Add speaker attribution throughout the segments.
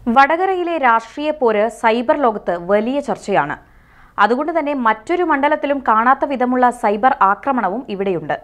Speaker 1: വടകരയിലെ രാഷ്ട്രീയ പോര് സൈബർ ലോകത്ത് വലിയ ചർച്ചയാണ്. അതുകൊണ്ട് തന്നെ മറ്റൊരു മണ്ഡലത്തിലും കാണാത്ത വിധമുള്ള സൈബർ ആക്രമണവും ഇവിടെയുണ്ട്.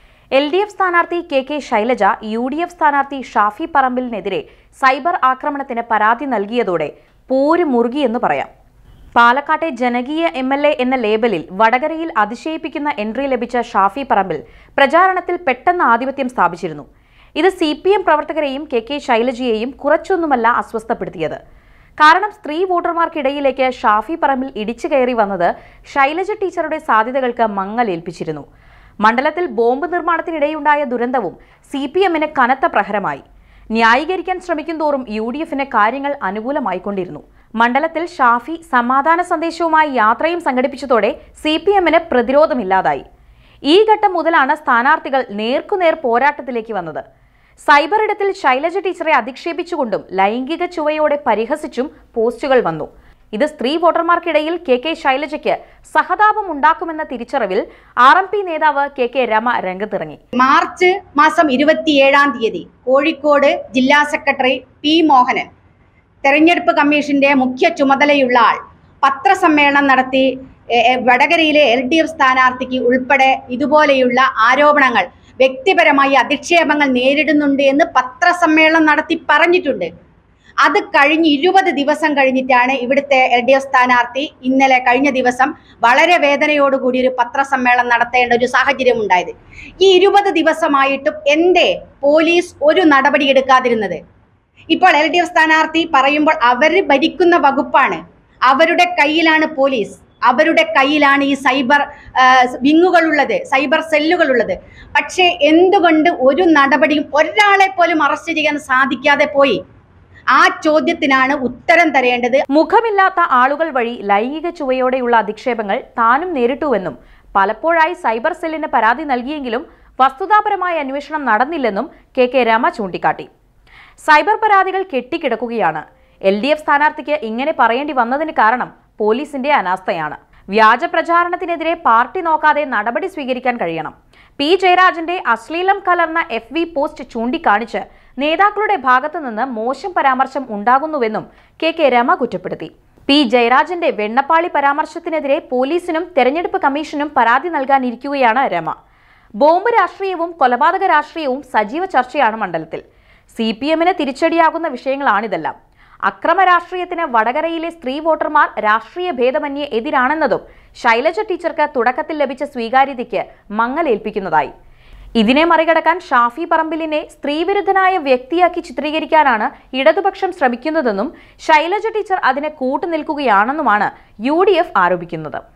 Speaker 1: LDF സ്ഥാനാർത്ഥി KK ശൈലജ UDF സ്ഥാനാർത്ഥി ഷാഫി പറമ്പിലിനെതിരെ സൈബർ ആക്രമണത്തിന് പരാതി നൽകിയതോടെ പോര് മുറുകിയെന്ന് പറയാം. പാലക്കാട്ടെ ജനകീയ MLA എന്ന ലേബലിൽ വടകരയിൽ അതിശയിപ്പിക്കുന്ന എൻട്രി ലഭിച്ച ഷാഫി പറമ്പിൽ പ്രചാരണത്തിൽ പെട്ടെന്ന് ആധിപത്യം സ്ഥാപിച്ചിരുന്നു. ഇത് CPM പ്രവർത്തകരെയും KK ശൈലജയെയും കുറച്ചൊന്നുമല്ല അസ്വസ്ഥപ്പെടുത്തിയത്. കാരണം സ്ത്രീ വോട്ടർമാർക്കിടയിലേക്ക് ഷാഫി പറമ്പിൽ ഇടിച്ചു കയറി വന്നത് ശൈലജ ടീച്ചറുടെ സാധ്യതകൾക്ക് മങ്ങലേൽപ്പിച്ചിരുന്നു. മണ്ഡലത്തിൽ ബോംബ് നിർമ്മാണത്തിനിടെയുണ്ടായ ദുരന്തവും CPMന് കനത്ത പ്രഹരമായി. ന്യായീകരിക്കാൻ ശ്രമിക്കും തോറും UDFന് കാര്യങ്ങൾ അനുകൂലമായിക്കൊണ്ടിരുന്നു. മണ്ഡലത്തിൽ ഷാഫി സമാധാന സന്ദേശവുമായി യാത്രയും സംഘടിപ്പിച്ചതോടെ CPMന് പ്രതിരോധമില്ലാതായി. ഈ ഘട്ടം മുതലാണ് സ്ഥാനാർത്ഥികൾ നേർക്കുനേർ പോരാട്ടത്തിലേക്ക് വന്നത്. സൈബർ ഇടത്തിൽ ശൈലജ ടീച്ചറെ അധിക്ഷേപിച്ചുകൊണ്ടും ലൈംഗിക ചുവയോടെ പരിഹസിച്ചും പോസ്റ്റുകൾ വന്നു. ഇത് സ്ത്രീ വോട്ടർമാർക്കിടയിൽ KK ശൈലജയ്ക്ക് സഹതാപം ഉണ്ടാക്കുമെന്ന തിരിച്ചറിവിൽ RMP നേതാവ് KK രമ രംഗത്തിറങ്ങി.
Speaker 2: മാർച്ച് മാസം 27-ാം തീയതി കോഴിക്കോട് ജില്ലാ സെക്രട്ടറി P മോഹനൻ, തെരഞ്ഞെടുപ്പ് കമ്മീഷന്റെ മുഖ്യ ചുമതലയുള്ള ആൾ, പത്രസമ്മേളനം നടത്തി വടകരയിലെ LDF സ്ഥാനാർത്ഥിക്ക് ഉൾപ്പെടെ ഇതുപോലെയുള്ള ആരോപണങ്ങൾ, വ്യക്തിപരമായി അധിക്ഷേപങ്ങൾ നേരിടുന്നുണ്ട് എന്ന് പത്രസമ്മേളനം നടത്തി പറഞ്ഞിട്ടുണ്ട്. അത് കഴിഞ്ഞ് 20 ദിവസം കഴിഞ്ഞിട്ടാണ് ഇവിടുത്തെ LDF സ്ഥാനാർത്ഥി ഇന്നലെ കഴിഞ്ഞ ദിവസം വളരെ വേദനയോടുകൂടി ഒരു പത്രസമ്മേളനം നടത്തേണ്ട ഒരു സാഹചര്യം ഉണ്ടായത്. ഈ 20 ദിവസമായിട്ടും എന്തേ പോലീസ് ഒരു നടപടി എടുക്കാതിരുന്നത്? ഇപ്പോൾ LDF സ്ഥാനാർത്ഥി പറയുമ്പോൾ അവർ ഭരിക്കുന്ന വകുപ്പാണ്, അവരുടെ കയ്യിലാണ് പോലീസ്, അവരുടെ കയ്യിലാണ് ഈ സൈബർ വിങ്ങുകളുള്ളത്, സൈബർ സെല്ലുകളുള്ളത്. പക്ഷേ എന്തുകൊണ്ട് ഒരു നടപടിയും ഒരാളെ പോലും അറസ്റ്റ് ചെയ്യാൻ സാധിക്കാതെ പോയി? ആ ചോദ്യത്തിനാണ് ഉത്തരം തരേണ്ടത്.
Speaker 1: മുഖമില്ലാത്ത ആളുകൾ വഴി ലൈംഗിക ചുവയോടെയുള്ള അധിക്ഷേപങ്ങൾ താനും നേരിട്ടുവെന്നും പലപ്പോഴായി സൈബർ സെല്ലിന് പരാതി നൽകിയെങ്കിലും വസ്തുതാപരമായ അന്വേഷണം നടന്നില്ലെന്നും KK രമ ചൂണ്ടിക്കാട്ടി. സൈബർ പരാതികൾ കെട്ടിക്കിടക്കുകയാണ്. LDF സ്ഥാനാർത്ഥിക്ക് ഇങ്ങനെ പറയേണ്ടി വന്നതിന് കാരണം പോലീസിന്റെ അനാസ്ഥയാണ്. വ്യാജ പ്രചാരണത്തിനെതിരെ പാർട്ടി നോക്കാതെ നടപടി സ്വീകരിക്കാൻ കഴിയണം. P ജയരാജന്റെ അശ്ലീലം കലർന്ന FB പോസ്റ്റ് ചൂണ്ടിക്കാണിച്ച് നേതാക്കളുടെ ഭാഗത്തു നിന്ന് മോശം പരാമർശം ഉണ്ടാകുന്നുവെന്നും KK രമ കുറ്റപ്പെടുത്തി. P ജയരാജന്റെ വെണ്ണപ്പാളി പരാമർശത്തിനെതിരെ പോലീസിനും തെരഞ്ഞെടുപ്പ് കമ്മീഷനും പരാതി നൽകാനിരിക്കുകയാണ് രമ. ബോംബ് രാഷ്ട്രീയവും കൊലപാതക രാഷ്ട്രീയവും സജീവ ചർച്ചയാണ് മണ്ഡലത്തിൽ. CPMന് തിരിച്ചടിയാകുന്ന വിഷയങ്ങളാണിതെല്ലാം. അക്രമ രാഷ്ട്രീയത്തിന് വടകരയിലെ സ്ത്രീ വോട്ടർമാർ രാഷ്ട്രീയ ഭേദമന്യേ എതിരാണെന്നതും ശൈലജ ടീച്ചർക്ക് തുടക്കത്തിൽ ലഭിച്ച സ്വീകാര്യതയ്ക്ക് മങ്ങലേൽപ്പിക്കുന്നതായി. ഇതിനെ മറികടക്കാൻ ഷാഫി പറമ്പിലിനെ സ്ത്രീവിരുദ്ധനായ വ്യക്തിയാക്കി ചിത്രീകരിക്കാനാണ് ഇടതുപക്ഷം ശ്രമിക്കുന്നതെന്നും ശൈലജ ടീച്ചർ അതിനെ കൂട്ടുനിൽക്കുകയാണെന്നുമാണ് UDF ആരോപിക്കുന്നത്.